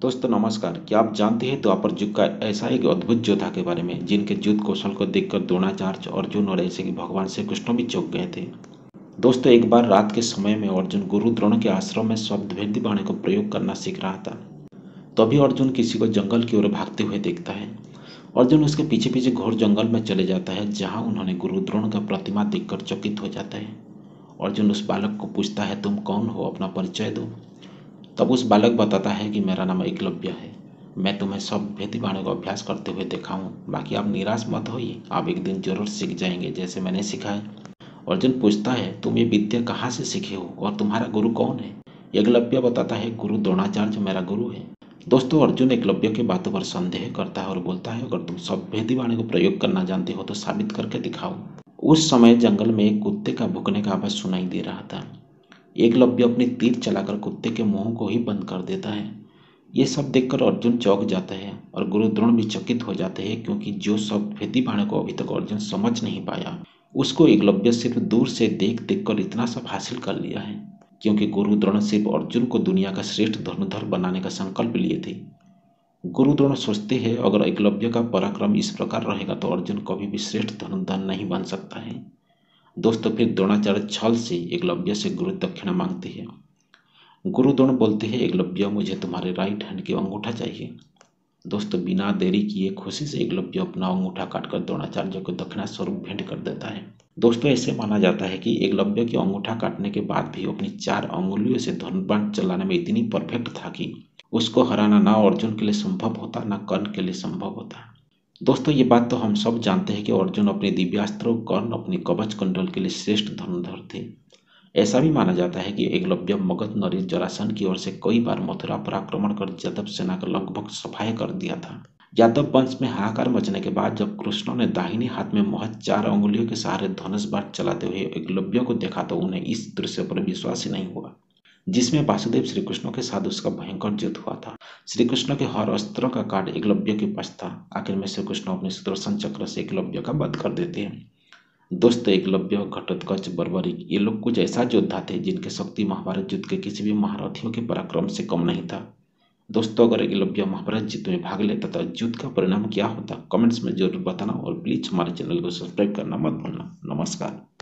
दोस्तों नमस्कार। क्या आप जानते हैं द्वापर युग का ऐसा एक अद्भुत योद्धा के बारे में जिनके युद्ध कौशल को देखकर द्रोणाचार्य, अर्जुन और ऐसे कि भगवान श्री कृष्ण भी चौंक गए थे। दोस्तों एक बार रात के समय में अर्जुन गुरु द्रोण के आश्रम में शब्द भेदी बाणी को प्रयोग करना सीख रहा था। तभी अर्जुन किसी को जंगल की ओर भागते हुए देखता है। अर्जुन उसके पीछे पीछे घोर जंगल में चले जाता है, जहाँ उन्होंने गुरु द्रोण का प्रतिमा देखकर चकित हो जाता है। अर्जुन उस बालक को पूछता है, तुम कौन हो, अपना परिचय दो। तब उस बालक बताता है कि मेरा नाम एकलव्य है। मैं तुम्हें सब भेदी बाणों का अभ्यास करते हुए देखा हूँ। बाकी आप निराश मत होइए, आप एक दिन जरूर सीख जाएंगे जैसे मैंने सीखा है। अर्जुन पूछता है, तुम ये विद्या कहाँ से सीखे हो और तुम्हारा गुरु कौन है। एकलव्य बताता है, गुरु द्रोणाचार्य मेरा गुरु है। दोस्तों अर्जुन एकलव्य की बातों पर संदेह करता है और बोलता है, अगर तुम सब भेदी बाणी को प्रयोग करना जानते हो तो साबित करके दिखाओ। उस समय जंगल में एक कुत्ते का भुकने का आवाज सुनाई दे रहा था। एकलव्य अपनी तीर चलाकर कुत्ते के मुंह को ही बंद कर देता है। ये सब देखकर अर्जुन चौंक जाता है और गुरु द्रोण भी चकित हो जाते हैं, क्योंकि जो सब भेदी बाणों को अभी तक अर्जुन समझ नहीं पाया उसको एकलव्य सिर्फ दूर से देख देख कर इतना सब हासिल कर लिया है। क्योंकि गुरु द्रोण सिर्फ अर्जुन को दुनिया का श्रेष्ठ धनुर्धर बनाने का संकल्प लिए थे। गुरु द्रोण सोचते हैं, अगर एकलव्य का पराक्रम इस प्रकार रहेगा तो अर्जुन कभी भी श्रेष्ठ धनुर्धर नहीं बन सकता है। दोस्तों फिर द्रोणाचार्य छल से एकलव्य से गुरु दक्षिणा मांगते हैं। गुरु द्रोण बोलते हैं, एकलव्य मुझे तुम्हारे राइट हैंड की अंगूठा चाहिए। दोस्तों बिना देरी किए खुशी से एकलव्य अपना अंगूठा काटकर द्रोणाचार्य को दक्षिणा स्वरूप भेंट कर देता है। दोस्तों ऐसे माना जाता है कि एकलव्य की अंगूठा काटने के बाद भी अपनी 4 अंगुलियों से धनुर्बाण चलाने में इतनी परफेक्ट था कि उसको हराना ना अर्जुन के लिए संभव होता ना कर्ण के लिए संभव होता। दोस्तों ये बात तो हम सब जानते हैं कि अर्जुन अपने दिव्यास्त्र, कर्ण अपने कवच कुंडल के लिए श्रेष्ठ धनुर्धर थे। ऐसा भी माना जाता है कि एकलव्य मगध नरेश जरासंध की ओर से कई बार मथुरा पर आक्रमण कर यादव सेना का लगभग सफाया कर दिया था। यादव वंश में हाहाकार मचने के बाद जब कृष्ण ने दाहिने हाथ में महज 4 अंगुलियों के सहारे धनुष बाण चलाते हुए एकलव्य को देखा तो उन्हें इस दृश्य पर विश्वास ही नहीं हुआ, जिसमें वासुदेव श्री कृष्ण के साथ उसका भयंकर युद्ध हुआ था। श्री कृष्ण के हर अस्त्र का काट एकलव्य के पास था। आखिर में श्री कृष्ण अपने सुदर्शन चक्र से एकलव्य का वध कर देते हैं। दोस्तों एकलव्य, घटोत्कच, बर्बरिक ये लोग कुछ ऐसा योद्धा थे जिनके शक्ति महाभारत युद्ध के किसी भी महारथियों के पराक्रम से कम नहीं था। दोस्तों अगर एकलव्य महाभारत युद्ध में भाग लेता तो युद्ध का परिणाम क्या होता, कमेंट्स में जरूर बताना और प्लीज हमारे चैनल को सब्सक्राइब करना मत भूलना। नमस्कार।